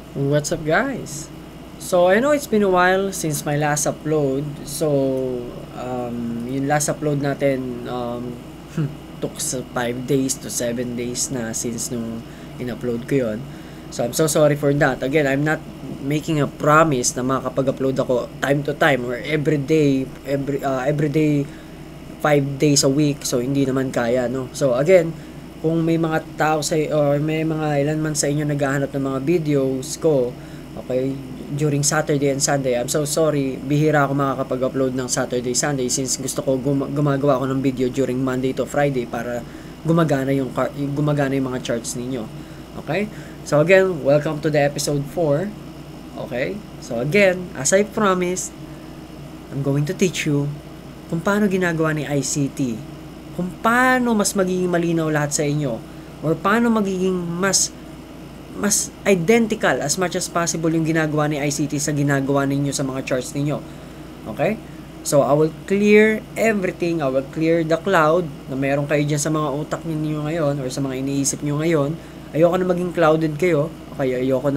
What's up, guys? So, I know it's been a while since my last upload. So, yung last upload natin took 5 days to 7 days na since nung in-upload ko yon. So, I'm so sorry for that. Again, I'm not making a promise na makakapag-upload ako time to time or every day 5 days a week. So, hindi naman kaya, no? So, again, kung may mga tao sa or may mga ilan man sa inyo naghahanap ng mga videos ko, okay, during Saturday and Sunday, I'm so sorry, bihira ako makakapag-upload ng Saturday, Sunday since gusto ko gumagawa ako ng video during Monday to Friday para gumagana yung mga charts ninyo. Okay? So again, welcome to the episode 4. Okay? So again, as I promised, I'm going to teach you kung paano ginagawa ni ICT, kung paano mas magiging malinaw lahat sa inyo, or paano magiging mas identical as much as possible yung ginagawa ni ICT sa ginagawa ninyo sa mga charts ninyo. Okay? So, I will clear everything. I will clear the cloud na meron kayo dyan sa mga utak ninyo ngayon or sa mga iniisip nyo ngayon. Ayoko na maging clouded kayo. Okay, ayoko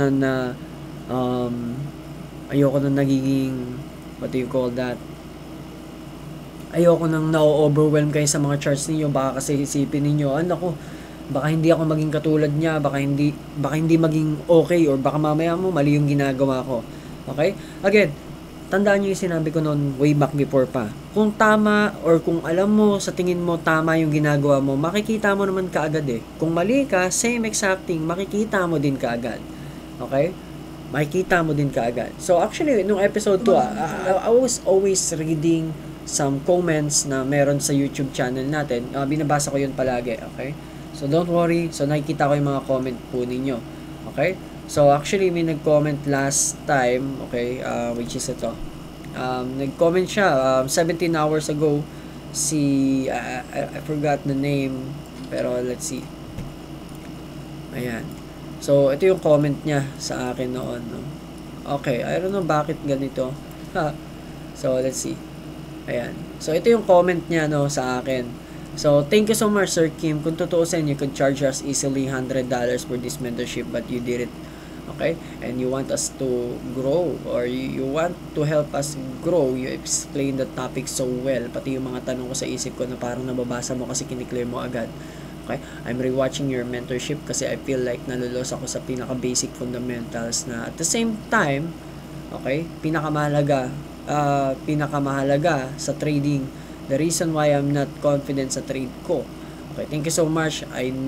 na nagiging, what do you call that? Ayoko nang na-overwhelm kayo sa mga charts ninyo. Baka kasi isipin ninyo, ko, baka hindi ako maging katulad niya, baka hindi maging okay, or baka mamaya mo mali yung ginagawa ko. Okay? Again, tandaan niyo yung sinabi ko noon way back before pa. Kung tama or kung alam mo sa tingin mo tama yung ginagawa mo, makikita mo naman kaagad eh. Kung mali ka, same exact thing, makikita mo din kaagad. Okay? Makikita mo din kaagad. So actually, nung episode 2, I was always reading some comments na meron sa YouTube channel natin. Binabasa ko yun palagi, okay? So don't worry, so nakikita ko yung mga comment po ninyo. Okay? So actually may nag-comment last time, okay, which is ito. Nag-comment siya 17 hours ago si I forgot the name, pero let's see. Ayan. So ito yung comment niya sa akin noon, no? Okay, I don't know bakit ganito. So let's see. Ayan. So, ito yung comment niya, no, sa akin. So, thank you so much, Sir Kim. Kung tutuusin, you could charge us easily $100 for this mentorship, but you did it. Okay? And you want us to grow, or you want to help us grow. You explain the topic so well. Pati yung mga tanong ko sa isip ko na parang nababasa mo kasi kiniklear mo agad. Okay? I'm rewatching your mentorship kasi I feel like nalulos ako sa pinaka-basic fundamentals na at the same time, okay, pinakamahalaga sa trading, the reason why I'm not confident sa trade ko. Okay, thank you so much.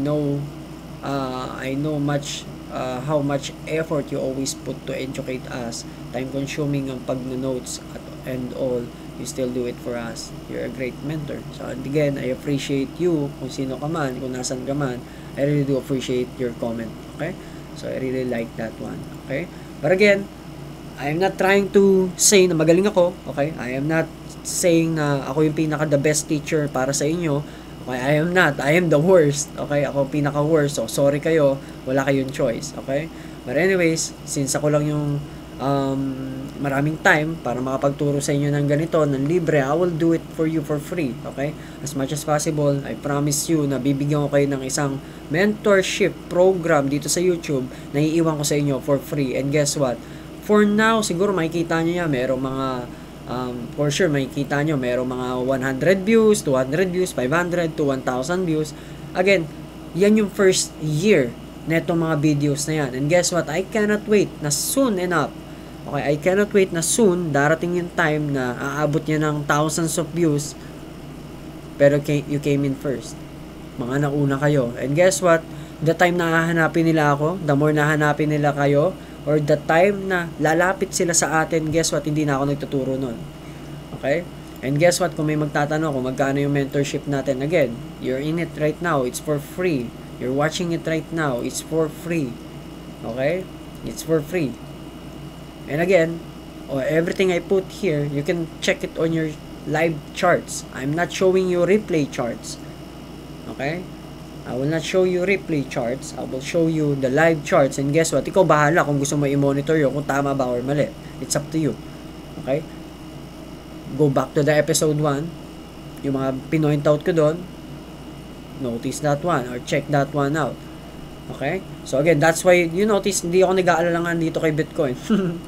I know much how much effort you always put to educate us. Time consuming ang pag-notes and all. You still do it for us. You're a great mentor. So again, I appreciate you kung sino ka man, kung nasan ka man. I really do appreciate your comment. Okay? So I really like that one. Okay? But again, I am not trying to say na magaling ako, okay? I am not saying na ako yung pinaka the best teacher para sa inyo. Okay, I am not. I am the worst. Okay, ako pinaka worst. So sorry kayo, wala kayong choice, okay? But anyways, since ako lang yung maraming time para makapagturo sa inyo ng ganito, ng libre, I will do it for you for free, okay? As much as possible, I promise you na bibigyan ko kayo ng isang mentorship program dito sa YouTube na iiwan ko sa inyo for free. And guess what? For now, siguro makikita nyo yan, merong mga, for sure makikita nyo, merong mga 100 views, 200 views, 500 to 1,000 views. Again, yan yung first year na itong mga videos na yan. And guess what? I cannot wait na soon enough. Okay, I cannot wait na soon, darating yung time na aabot niya ng thousands of views, pero you came in first. Mga nauna kayo. And guess what? The time na hahanapin nila ako, the more na hahanapin nila kayo, or the time na lalapit sila sa atin, guess what, hindi na ako nagtuturo nun. Okay? And guess what, kung may magtatanong kung magkano yung mentorship natin, again, you're in it right now, it's for free. You're watching it right now, it's for free. Okay? It's for free. And again, everything I put here, you can check it on your live charts. I'm not showing you replay charts. Okay? I will not show you replay charts. I will show you the live charts. And guess what? Ikaw bahala kung gusto mo i-monitor yun, kung tama ba or mali. It's up to you. Okay? Go back to the episode 1. Yung mga pinoint out ko doon, notice that one or check that one out. Okay? So again, that's why you notice hindi ako nag-aalala dito kay Bitcoin.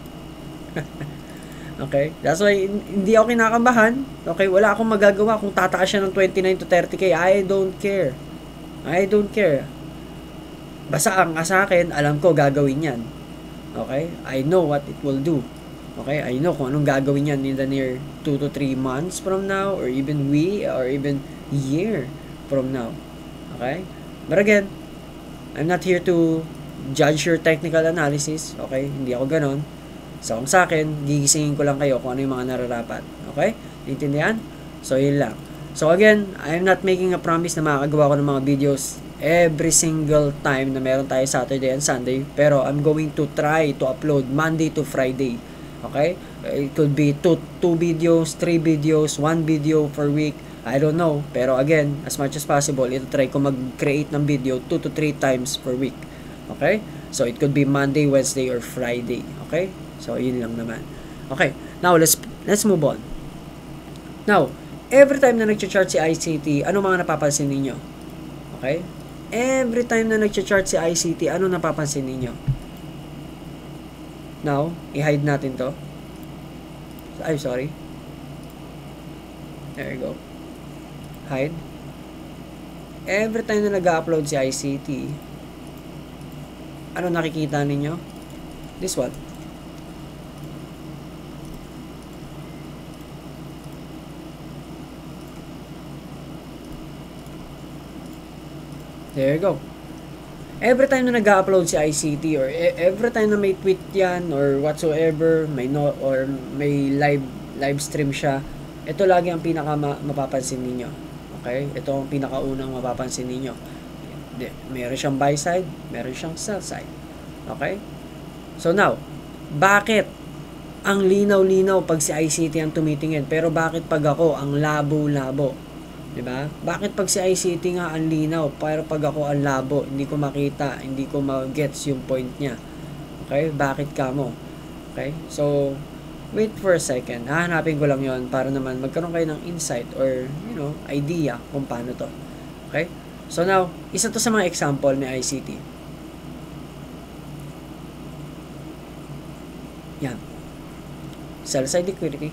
Okay? That's why hindi ako kinakabahan. Okay? Wala akong magagawa kung tataas siya ng 29 to 30k. I don't care. I don't care. Basta ang sa akin, alam ko gagawin yan. Okay? I know what it will do. Okay? I know kung anong gagawin yan in the near 2 to 3 months from now, or even year from now. Okay? But again, I'm not here to judge your technical analysis. Okay? Hindi ako ganon. So, ang sa akin, gigisingin ko lang kayo kung ano yung mga nararapat. Okay? Intindihan? So, yun lang. So, again, I'm not making a promise na makakagawa ko ng mga videos every single time na meron tayo Saturday and Sunday. Pero, I'm going to try to upload Monday to Friday. Okay? It could be 2 videos, 3 videos, 1 video per week. I don't know. Pero, again, as much as possible, ito try ko mag-create ng video 2 to 3 times per week. Okay? So, it could be Monday, Wednesday, or Friday. Okay? So, yun lang naman. Okay, now let's move on. Now, every time na nag-chart si ICT, ano mga napapansin ninyo? Okay? Every time na nag-chart si ICT, ano napapansin ninyo? Now, i-hide natin to. Ay, sorry. There you go. Hide. Every time na nag-upload si ICT, ano nakikita ninyo? This one. There you go. Every time na nag-upload si ICT, or every time na may tweet yan or whatsoever, or may live stream siya, ito lagi ang pinaka mapapansin ninyo. Okay? Ito ang pinakaunang mapapansin ninyo. Meron siyang buy side, meron siyang sell side. Okay? So now, bakit ang linaw-linaw pag si ICT ang tumitingin, pero bakit pag ako ang labo-labo? Diba? Bakit pag si ICT nga ang linaw, pero pag ako ang labo, hindi ko makita, hindi ko ma-gets yung point niya. Okay? Bakit ka mo? Okay? So, wait for a second. Hahanapin ko lang yon para naman magkaroon kayo ng insight or, idea kung paano to. Okay? So now, isa to sa mga example ni ICT. Yan. Sell side liquidity.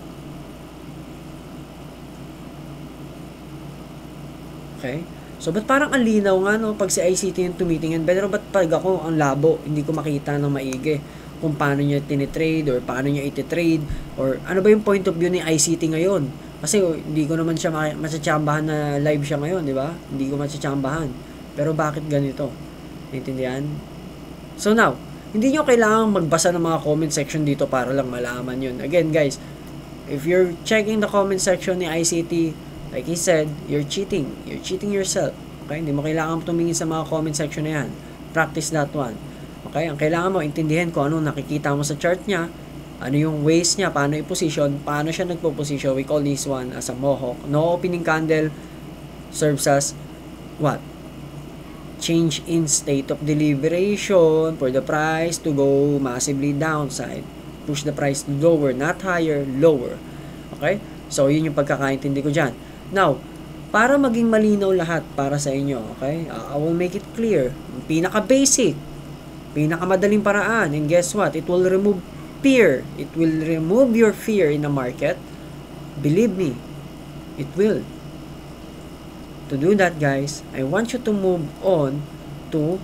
Okay? So, ba't parang ang linaw nga, no? Pag si ICT yung tumitingin, pero ba't pag ako ang labo, hindi ko makita ng maigi kung paano niya tinitrade or paano niya ititrade or ano ba yung point of view ni ICT ngayon? Kasi hindi ko naman siya matsatsambahan na live siya ngayon, di ba? Hindi ko matsatsambahan. Pero bakit ganito? Naintindihan? So now, hindi nyo kailangang magbasa ng mga comment section dito para lang malaman yun. Again, guys, if you're checking the comment section ni ICT, like he said, you're cheating. You're cheating yourself. Okay? Hindi mo kailangan tumingin sa mga comment section na yan. Practice that one. Okay? Ang kailangan mo, intindihin kung ano nakikita mo sa chart niya, ano yung ways niya, paano i-position, paano siya nagpo-position. We call this one as a mohawk. No opening candle serves as what? Change in state of deliberation for the price to go massively downside. Push the price lower, not higher, lower. Okay? So, yun yung pagkakaintindi ko dyan. Now, para maging malinaw lahat para sa inyo, okay? I will make it clear. Pinaka-basic, pinakamadaling paraan, and guess what? It will remove fear. It will remove your fear in the market. Believe me, it will. To do that, guys, I want you to move on to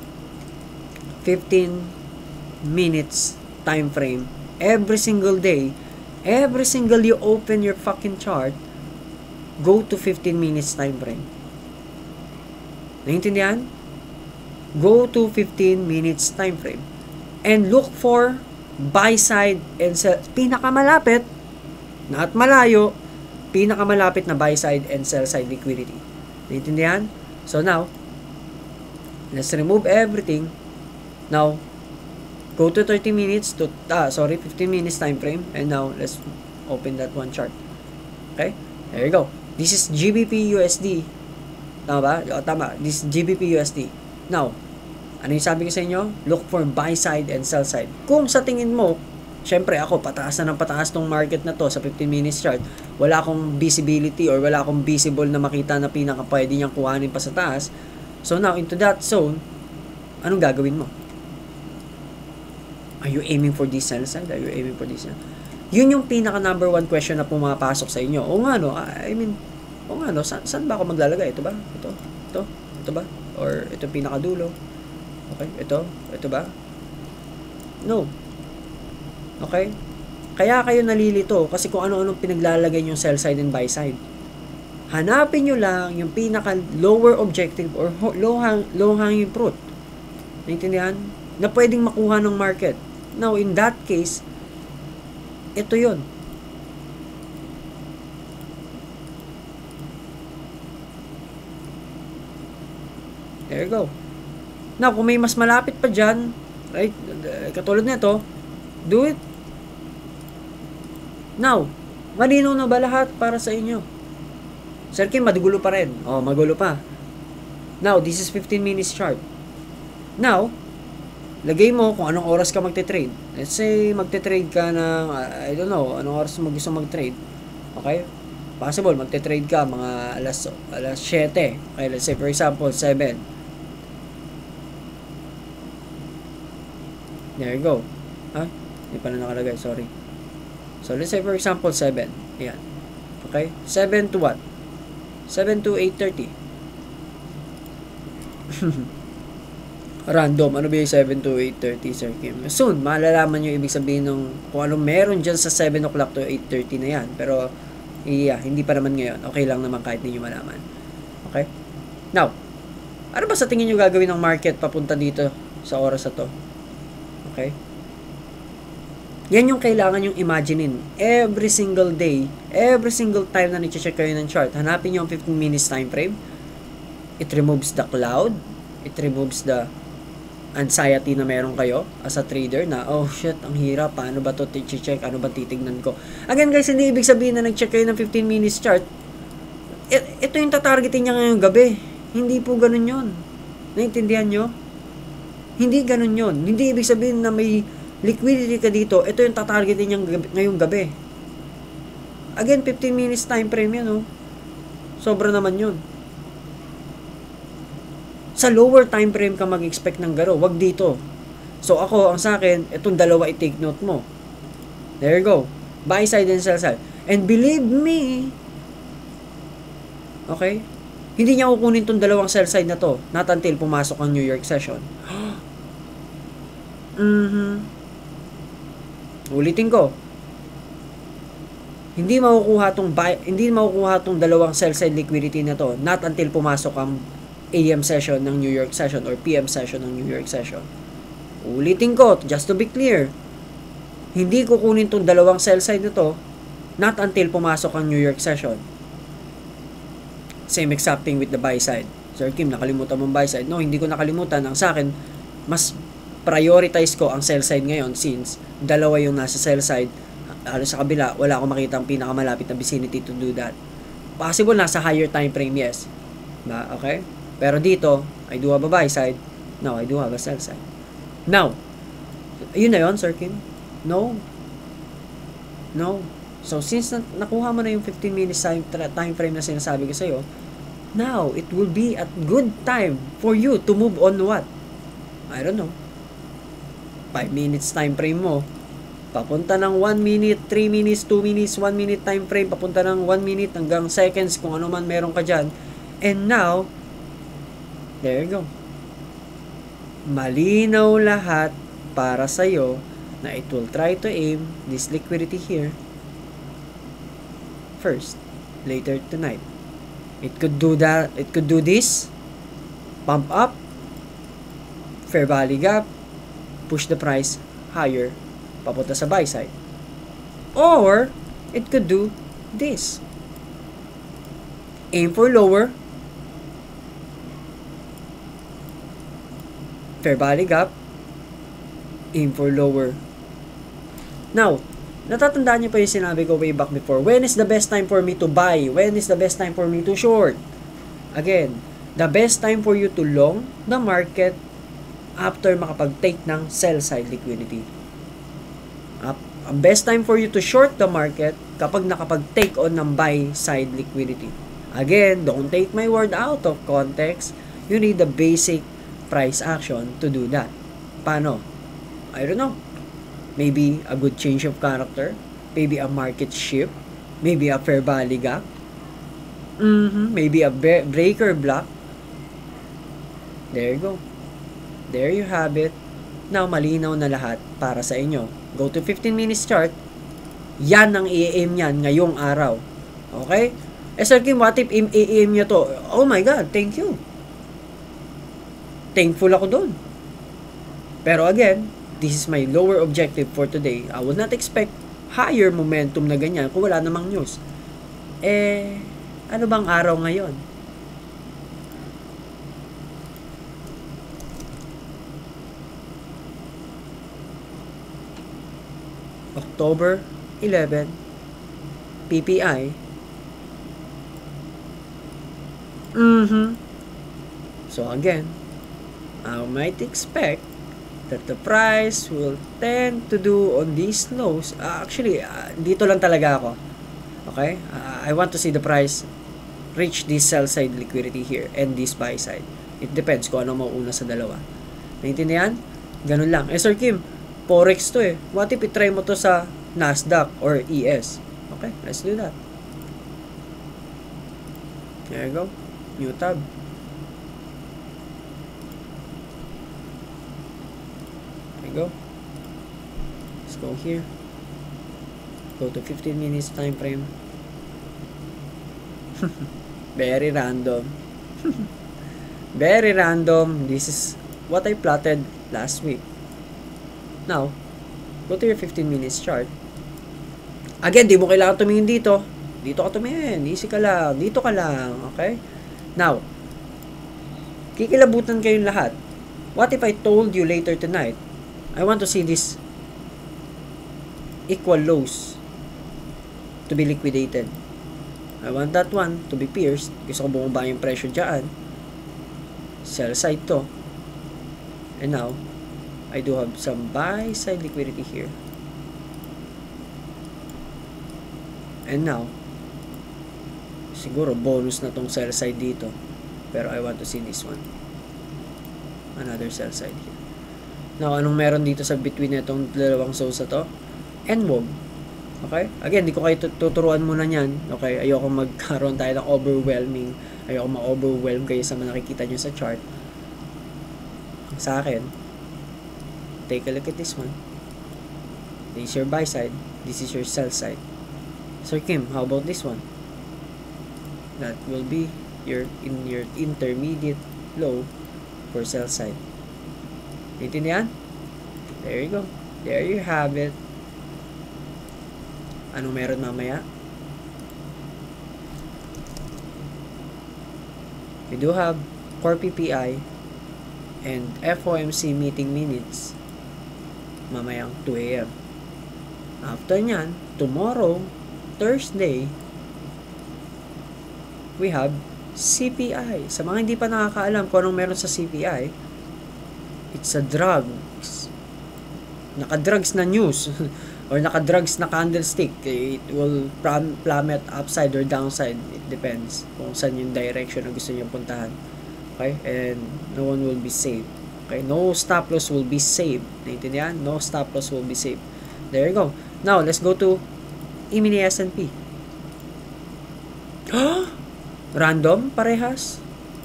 15 minutes time frame every single day. Every single you open your fucking chart, go to 15 minutes time frame. Naintindihan? Go to 15 minutes time frame and look for buy side and sell. Pinakamalapit, not malayo, pinakamalapit na buy side and sell side liquidity. Naintindihan? So now, let's remove everything. Now, go to 30 minutes to 15 minutes time frame, and now let's open that one chart. Okay? There you go. This is GBP USD. Tama ba? O, tama. This is GBP USD. Now, ano yung sabi ko sa inyo? Look for buy side and sell side. Kung sa tingin mo, syempre ako, pataas na ng pataas tong market na to sa 15 minutes chart, wala akong visibility or wala akong visible na makita na pinaka pwede niyang kuhanin pa sa taas. So now, into that zone, Anong gagawin mo? Are you aiming for this sell side? Are you aiming for this sell? Yun yung pinaka number one question na pumapasok sa inyo. O nga no, I mean, o nga no, saan ba ako maglalagay? Ito ba? Ito ba? Or ito pinakadulo? Okay, ito ba? No. Okay? Kaya kayo nalilito kasi kung ano-anong pinaglalagay yung sell side and buy side. Hanapin nyo lang yung pinaka lower objective or low hanging fruit. Naintindihan? Na pwedeng makuha ng market. Now, in that case, ito yun. There you go. Now, kung may mas malapit pa dyan, right, katulad nito, do it. Now, malinaw na ba lahat para sa inyo? Sir Kim, magulo pa rin. Oh, magulo pa. Now, this is 15 minutes chart. Now, lagay mo kung anong oras ka magte-trade. Let's say, magte-trade ka ng, I don't know, anong oras mo gusto mag-trade. Okay? Possible, magte-trade ka mga alas 7. Okay, let's say, for example, 7. There you go. Ha? Hindi pa na nakalagay, sorry. So, let's say, for example, 7. Ayan. Okay? 7 to what? 7 to 8:30. Random. Ano ba yung 7 to 8:30, Sir Kim? Soon, malalaman nyo ibig sabihin ng kung anong meron dyan sa 7 o'clock to 8:30 na yan. Pero, yeah, hindi pa naman ngayon. Okay lang naman kahit hindi nyo malaman. Okay? Now, ano ba sa tingin nyo gagawin ng market papunta dito sa oras na to? Okay? Yan yung kailangan yung imaginein. Every single day, every single time na nag-check kayo ng chart, hanapin nyo ang 15 minutes time frame. It removes the cloud. It removes the anxiety na meron kayo as a trader na, oh shit, ang hirap. Paano ba to check? Ano ba titignan ko? Again guys, hindi ibig sabihin na nag-check kayo ng 15 minutes chart. Ito yung tatargetin niya ngayong gabi. Hindi po ganun yun. Naintindihan nyo? Hindi ganun yun. Hindi ibig sabihin na may liquidity ka dito, ito yung tatargetin niyang ngayong gabi. Again, 15 minutes time frame yan, oh. Sobra naman yun. Sa lower time frame ka mag-expect ng garo, wag dito. So ako, ang sa akin, itong dalawa i-take note mo. There you go. Buy side and sell side. And believe me, okay, hindi niya kukunin itong dalawang sell side na to, not until pumasok ang New York session. Ulitin ko. Hindi makukuha tong dalawang sell side liquidity na to not until pumasok ang AM session ng New York session or PM session ng New York session. Ulitin ko, just to be clear. Hindi kukunin tong dalawang sell side na to not until pumasok ang New York session. Same exact thing with the buy side. Sir Kim, nakalimutan mong buy side. No, hindi ko nakalimutan. Ang sa akin, mas prioritize ko ang sell side ngayon since dalawa yung nasa sell side. Halos sa kabila, wala akong makita ang pinakamalapit na vicinity to do that. Possible nasa higher time frame, yes. Ba, okay? Pero dito, I do have a buy side. No, I do have a sell side. Now, yun na yun, Sir Kim? No. So, since nakuha mo na yung 15 minutes time frame na sinasabi ko sa'yo, now, it will be a good time for you to move on what? I don't know. 5 minutes time frame mo, papunta ng 1 minute, 3 minutes, 2 minutes, 1 minute time frame, papunta ng 1 minute hanggang seconds kung ano man meron ka dyan. And now, there you go. Malinaw lahat para sa'yo na it will try to aim this liquidity here first, later tonight. It could do that, it could do this, pump up, fair value gap, push the price higher, papunta sa buy side. Or, it could do this. Aim for lower, fair value gap, aim for lower. Now, natatandaan niyo pa yung sinabi ko way back before. When is the best time for me to buy? When is the best time for me to short? Again, the best time for you to long the market after makapag-take ng sell side liquidity. Ang best time for you to short the market kapag nakapag-take on ng buy side liquidity. Again, don't take my word out of context. You need the basic price action to do that. Paano? I don't know. Maybe a good change of character, maybe a market shift, maybe a fair value gap, maybe a breaker block. There you go. There you have it. Now, malinaw na lahat para sa inyo. Go to 15 minutes chart. Yan ang i-aim yan ngayong araw. Okay? Sir Kim, what if i-aim nyo to? Oh my God, thank you. Thankful ako doon. Pero again, this is my lower objective for today. I will not expect higher momentum na ganyan kung wala namang news. Ano bang araw ngayon? October 11, PPI. So again, I might expect that the price will tend to do on these lows. Actually, dito lang talaga ako. Okay? I want to see the price reach this sell side liquidity here and this buy side. It depends kung ano mauuna sa dalawa. Naintindihan? Ganun lang. Sir Kim, Forex to eh. What if i-try mo to sa Nasdaq or ES? Okay, let's do that. There you go. New tab. There you go. Let's go here. Go to 15 minutes time frame. Very random. Very random. This is what I plotted last week. Now, go to your 15 minutes chart. Again, di mo kailangan tumingin dito. Dito ka tumingin. Easy ka lang. Dito ka lang. Okay? Now, kikilabutan kayong lahat. What if I told you later tonight, I want to see this equal lows to be liquidated. I want that one to be pierced. Gusto ko bumaba yung presyo dyan. Sell side to. And now, I do have some buy side liquidity here. And now, siguro bonus na tong sell side dito. Pero I want to see this one. Another sell side here. Now, anong meron dito sa between itong dalawang zones na to? NWOG. Okay? Again, di ko kayo tuturuan muna niyan. Okay? Ayoko magkaroon tayo ng overwhelming. Ayoko ma-overwhelm kayo sa mga nakikita nyo sa chart. Sa akin, take a look at this one. This is your buy side. This is your sell side. Sir Kim, how about this one? That will be your intermediate low for sell side. Intindihan? There you go. There you have it. Anong meron mamaya? We do have core PPI and FOMC meeting minutes mamayang 2 AM. After nyan, tomorrow, Thursday, we have CPI. Sa mga hindi pa nakakaalam kung anong meron sa CPI, it's a drugs. Naka-drugs na news or naka-drugs na candlestick. It will plummet upside or downside. It depends kung saan yung direction na gusto niyo puntahan. Okay? And no one will be saved. Okay? No stop loss will be saved. Naintindihan? No stop loss will be saved. There you go. Now, let's go to E-mini S&P. Random? Parehas?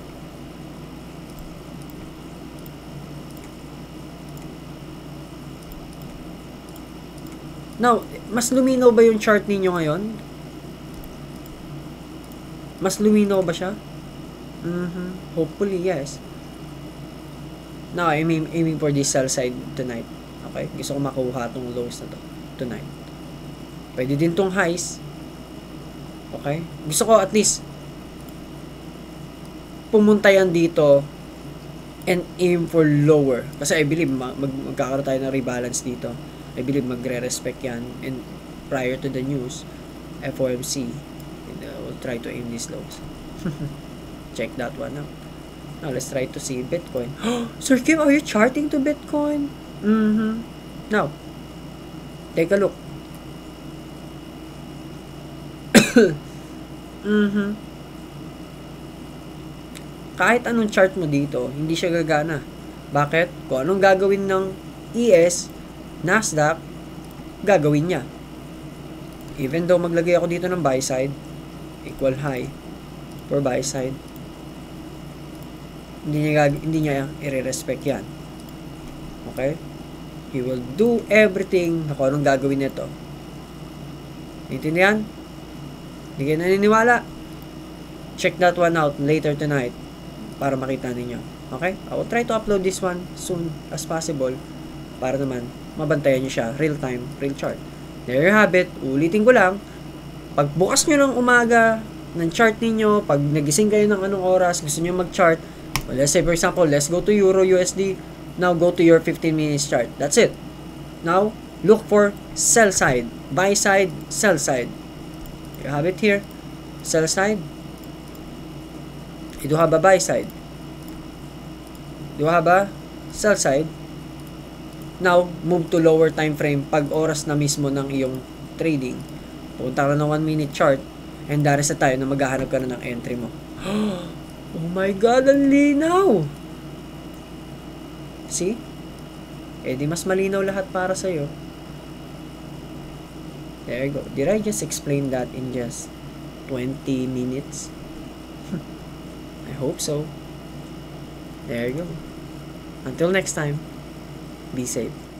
Now, mas luminaw ba yung chart ninyo ngayon? Mas luminaw ba siya? Hopefully, yes. Now, I'm aiming for this sell side tonight. Okay? Gusto ko makuha tong lows na to tonight. Pwede din tong highs. Okay? Gusto ko at least pumunta yan dito and aim for lower. Kasi I believe magkakaroon tayo ng rebalance dito. I believe magre-respect yan. And prior to the news, FOMC, we'll try to aim these lows. Check that one out. Now, let's try to see Bitcoin. Sir Kim, are you charting to Bitcoin? Now, take a look. kahit anong chart mo dito, hindi siya gagana. Bakit? Kung anong gagawin ng ES, Nasdaq, gagawin niya. Even though maglagay ako dito ng buy side, equal high for buy side, hindi niya i-respect yan. Okay? He will do everything na kung anong gagawin nito. Intindihan? Hindi kayo naniniwala? Check that one out later tonight para makita ninyo. Okay? I will try to upload this one soon as possible para naman mabantayan nyo siya real time, real chart. There you have it. Ulitin ko lang. Pag bukas nyo ng umaga ng chart ninyo, pag nagising kayo ng anong oras, gusto nyo mag-chart, well, let's say for example, let's go to Euro USD. Now go to your 15 minutes chart. That's it. Now, look for sell side, buy side, sell side. You have it here. Sell side. You do have a buy side. You have a sell side. Now, move to lower time frame pag oras na mismo ng iyong trading. Punta ka na ng 1 minute chart and that is the time na maghahanap ka na ng entry mo. Oh my God, ang linaw! See? Eh di mas malinaw lahat para sa'yo. There you go. Did I just explain that in just 20 minutes? I hope so. There you go. Until next time, be safe.